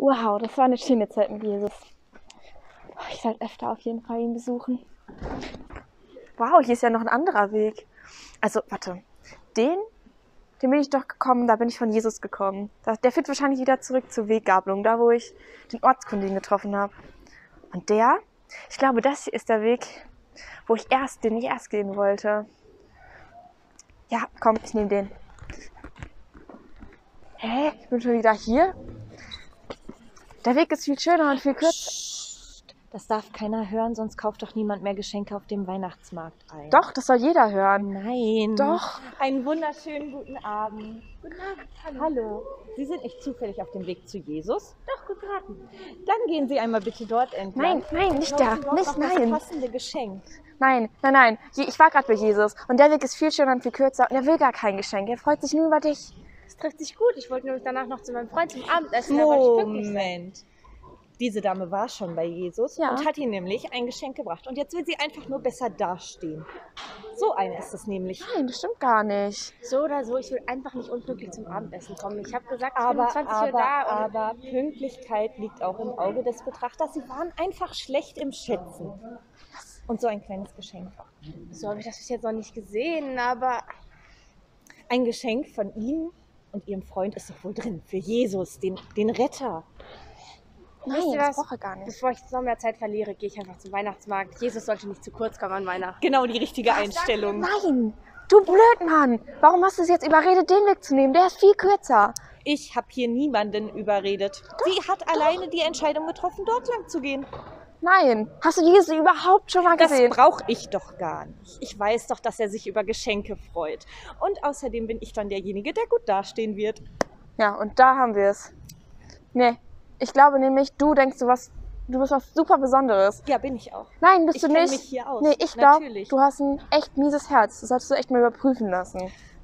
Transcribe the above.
Wow, das war eine schöne Zeit mit Jesus. Ich sollte öfter auf jeden Fall ihn besuchen. Wow, hier ist ja noch ein anderer Weg. Also, warte. Den bin ich doch gekommen, da bin ich von Jesus gekommen. Der führt wahrscheinlich wieder zurück zur Weggabelung, da wo ich den Ortskundigen getroffen habe. Und ich glaube, das hier ist der Weg, den ich erst gehen wollte. Ja, komm, ich nehme den. Hä? Ich bin schon wieder hier? Der Weg ist viel schöner und viel kürzer. Das darf keiner hören, sonst kauft doch niemand mehr Geschenke auf dem Weihnachtsmarkt ein. Doch, das soll jeder hören. Nein. Doch. Einen wunderschönen guten Abend. Guten Abend. Hallo. Sie sind nicht zufällig auf dem Weg zu Jesus? Doch, gut geraten. Dann gehen Sie einmal bitte dort entlang. Nein, nicht da. Nicht, nein. Das passende Geschenk. Nein. Ich war gerade bei Jesus und der Weg ist viel schöner und viel kürzer und er will gar kein Geschenk. Er freut sich nur über dich. Das trifft sich gut. Ich wollte nämlich danach noch zu meinem Freund zum Abendessen. Da wollte ich pünktlich sein. Moment. Diese Dame war schon bei Jesus und hat ihm nämlich ein Geschenk gebracht. Und jetzt will sie einfach nur besser dastehen. So eine ist es nämlich. Nein, das stimmt gar nicht. So oder so, ich will einfach nicht unpünktlich zum Abendessen kommen. Ich habe gesagt, ich bin um 20 Uhr da. Aber Pünktlichkeit liegt auch im Auge des Betrachters. Sie waren einfach schlecht im Schätzen. Und so ein kleines Geschenk. So habe ich das bis jetzt noch nicht gesehen, aber Ein Geschenk von Ihnen und Ihrem Freund ist doch wohl drin. Für Jesus, den Retter. Nein, wisst ihr das was? brauche ich gar nicht. Bevor ich noch mehr Zeit verliere, gehe ich einfach zum Weihnachtsmarkt. Jesus sollte nicht zu kurz kommen an Weihnachten. Genau die richtige Einstellung. Nein, du Blödmann. Warum hast du es jetzt überredet, den Weg zu nehmen? Der ist viel kürzer. Ich habe hier niemanden überredet. Sie hat alleine die Entscheidung getroffen, dort lang zu gehen. Nein, hast du Jesus überhaupt schon mal Das gesehen? brauche ich doch gar nicht. Ich weiß doch, dass er sich über Geschenke freut. Und außerdem bin ich dann derjenige, der gut dastehen wird. Ja, und da haben wir es. Nee, ich glaube nämlich, du bist was super Besonderes. Ja, bin ich auch. Nein, bist Ich du kenn nicht. mich hier aus. Nee, ich glaube, Natürlich. du hast ein echt mieses Herz. Das solltest du echt mal überprüfen lassen.